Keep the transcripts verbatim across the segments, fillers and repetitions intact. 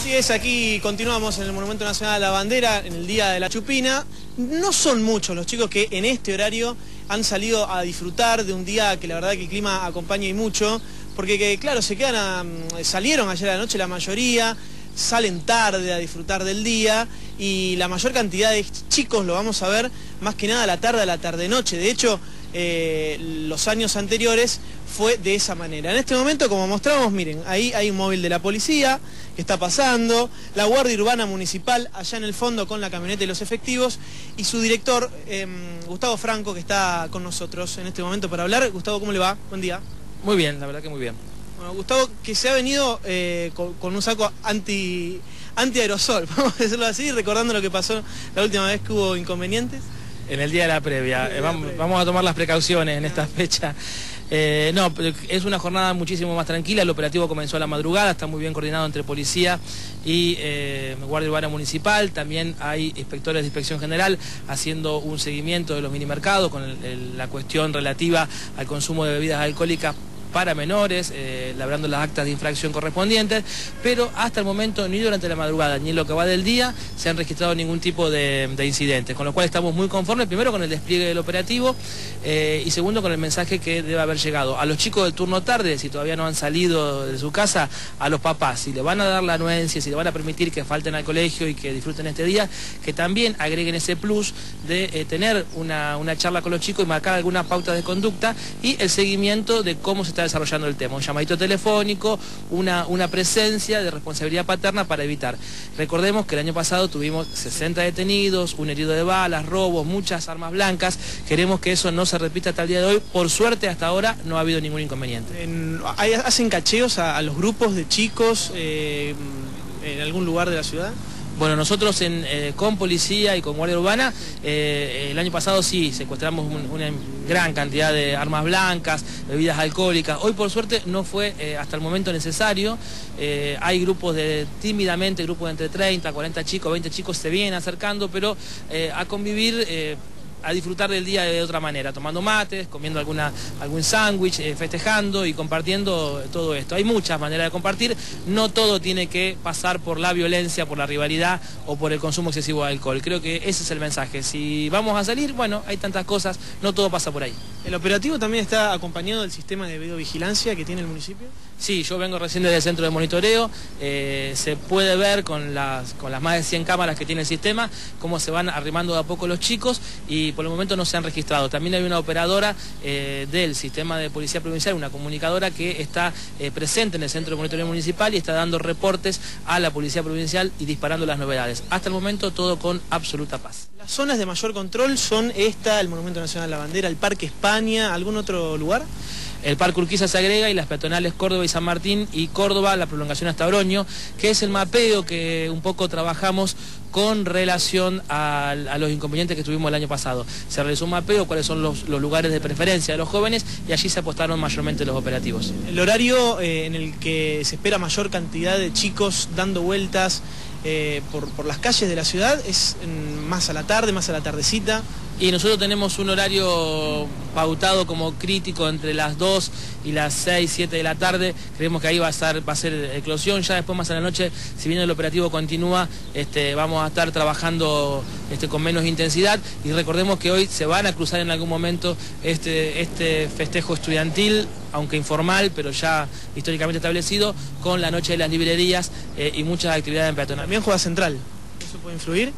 Así es, aquí continuamos en el Monumento Nacional a la Bandera, en el Día de la Chupina. No son muchos los chicos que en este horario han salido a disfrutar de un día que la verdad que el clima acompaña y mucho, porque que, claro, se quedan a, salieron ayer a la noche la mayoría, salen tarde a disfrutar del día y la mayor cantidad de chicos lo vamos a ver más que nada a la tarde, a la tarde-noche. De hecho, eh, los años anteriores fue de esa manera. En este momento, como mostramos, miren, ahí hay un móvil de la policía que está pasando, la Guardia Urbana Municipal allá en el fondo con la camioneta y los efectivos, y su director, eh, Gustavo Franco, que está con nosotros en este momento para hablar. Gustavo, ¿cómo le va? Buen día. Muy bien, la verdad que muy bien. Bueno, Gustavo, que se ha venido eh, con, con un saco anti, anti-aerosol, vamos a decirlo así, recordando lo que pasó la última vez que hubo inconvenientes. En el día de la previa, de eh, la vamos, previa. vamos a tomar las precauciones en esta fecha. Eh, no, es una jornada muchísimo más tranquila. El operativo comenzó a la madrugada, está muy bien coordinado entre policía y eh, Guardia Urbana Municipal. También hay inspectores de Inspección General haciendo un seguimiento de los minimercados con el, el, la cuestión relativa al consumo de bebidas alcohólicas para menores, eh, labrando las actas de infracción correspondientes, pero hasta el momento ni durante la madrugada ni en lo que va del día se han registrado ningún tipo de, de incidentes, con lo cual estamos muy conformes, primero con el despliegue del operativo eh, y segundo con el mensaje que debe haber llegado a los chicos del turno tarde, si todavía no han salido de su casa, a los papás, si le van a dar la anuencia, si le van a permitir que falten al colegio y que disfruten este día, que también agreguen ese plus de eh, tener una, una charla con los chicos y marcar alguna pauta de conducta y el seguimiento de cómo se está desarrollando el tema, un llamadito telefónico, una, una presencia de responsabilidad paterna para evitar. Recordemos que el año pasado tuvimos sesenta detenidos, un herido de balas, robos, muchas armas blancas. Queremos que eso no se repita hasta el día de hoy. Por suerte hasta ahora no ha habido ningún inconveniente. En, ¿hay, ¿Hacen cacheos a, a los grupos de chicos eh, en algún lugar de la ciudad? Bueno, nosotros en, eh, con policía y con Guardia Urbana, eh, el año pasado sí, secuestramos un, una gran cantidad de armas blancas, bebidas alcohólicas. Hoy por suerte no fue eh, hasta el momento necesario. Eh, hay grupos de, tímidamente, grupos de entre treinta, cuarenta chicos, veinte chicos se vienen acercando, pero eh, a convivir... Eh, a disfrutar del día de otra manera, tomando mates, comiendo alguna, algún sándwich, eh, festejando y compartiendo todo esto. Hay muchas maneras de compartir, no todo tiene que pasar por la violencia, por la rivalidad o por el consumo excesivo de alcohol. Creo que ese es el mensaje. Si vamos a salir, bueno, hay tantas cosas, no todo pasa por ahí. ¿El operativo también está acompañado del sistema de videovigilancia que tiene el municipio? Sí, yo vengo recién desde el centro de monitoreo, eh, se puede ver con las, con las más de cien cámaras que tiene el sistema, cómo se van arrimando de a poco los chicos y por el momento no se han registrado. También hay una operadora eh, del sistema de policía provincial, una comunicadora que está eh, presente en el centro de monitoreo municipal y está dando reportes a la policía provincial y disparando las novedades. Hasta el momento todo con absoluta paz. ¿Las zonas de mayor control son esta, el Monumento Nacional a la Bandera, el Parque España, algún otro lugar? El Parque Urquiza se agrega y las peatonales Córdoba y San Martín y Córdoba, la prolongación hasta Oroño, que es el mapeo que un poco trabajamos con relación a, a los inconvenientes que tuvimos el año pasado. Se realizó un mapeo, cuáles son los, los lugares de preferencia de los jóvenes y allí se apostaron mayormente los operativos. El horario eh, en el que se espera mayor cantidad de chicos dando vueltas eh, por, por las calles de la ciudad es en, más a la tarde, más a la tardecita. Y nosotros tenemos un horario pautado como crítico entre las dos y las seis, siete de la tarde. Creemos que ahí va a, estar, va a ser eclosión. Ya después más a la noche, si bien el operativo continúa, este, vamos a estar trabajando este, con menos intensidad. Y recordemos que hoy se van a cruzar en algún momento este, este festejo estudiantil, aunque informal, pero ya históricamente establecido, con la noche de las librerías eh, y muchas actividades en peatonal. También juega Central. ¿Eso puede influir?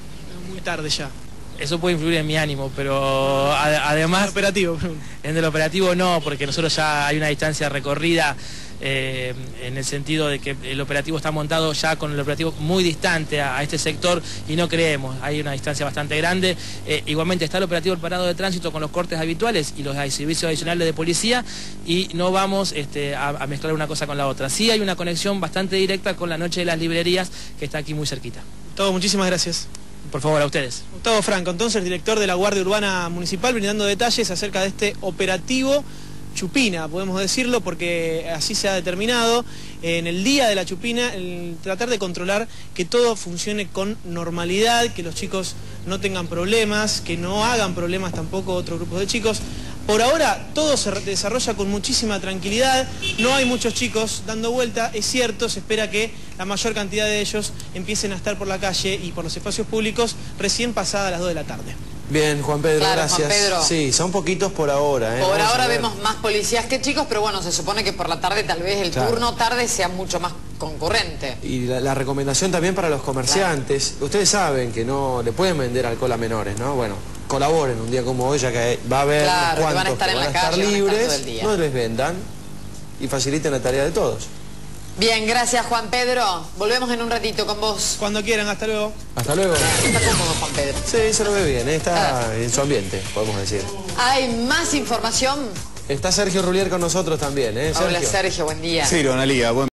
Es muy tarde ya. Eso puede influir en mi ánimo, pero además... ¿En el operativo? En el operativo no, porque nosotros ya hay una distancia recorrida eh, en el sentido de que el operativo está montado ya con el operativo muy distante a, a este sector y no creemos, hay una distancia bastante grande. Eh, igualmente está el operativo del parado de tránsito con los cortes habituales y los hay servicios adicionales de policía y no vamos este, a, a mezclar una cosa con la otra. Sí hay una conexión bastante directa con la noche de las librerías que está aquí muy cerquita. Todo, muchísimas gracias. Por favor, a ustedes. Gustavo Franco, entonces, director de la Guardia Urbana Municipal, brindando detalles acerca de este operativo Chupina, podemos decirlo, porque así se ha determinado en el día de la Chupina, el tratar de controlar que todo funcione con normalidad, que los chicos no tengan problemas, que no hagan problemas tampoco otros grupos de chicos. Por ahora todo se desarrolla con muchísima tranquilidad, no hay muchos chicos dando vuelta, es cierto, se espera que la mayor cantidad de ellos empiecen a estar por la calle y por los espacios públicos recién pasadas las dos de la tarde. Bien, Juan Pedro, claro, gracias. Juan Pedro. Sí, son poquitos por ahora. ¿eh? Por Vamos ahora vemos más policías que chicos, pero bueno, se supone que por la tarde tal vez el claro. turno tarde sea mucho más concurrente. Y la, la recomendación también para los comerciantes. Claro. Ustedes saben que no le pueden vender alcohol a menores, ¿no? Bueno, colaboren un día como hoy, ya que va a haber claro, cuantos que van a estar que en van la a estar calle, libres, van a estar todo el día. No les vendan y faciliten la tarea de todos. Bien, gracias Juan Pedro. Volvemos en un ratito con vos. Cuando quieran, hasta luego. Hasta luego. Está cómodo Juan Pedro. Sí, se lo ve bien, ¿eh? Está ah. en su ambiente, podemos decir. ¿Hay más información? Está Sergio Rulier con nosotros también, ¿eh? Hola Sergio, buen día. Sí, Analía, buen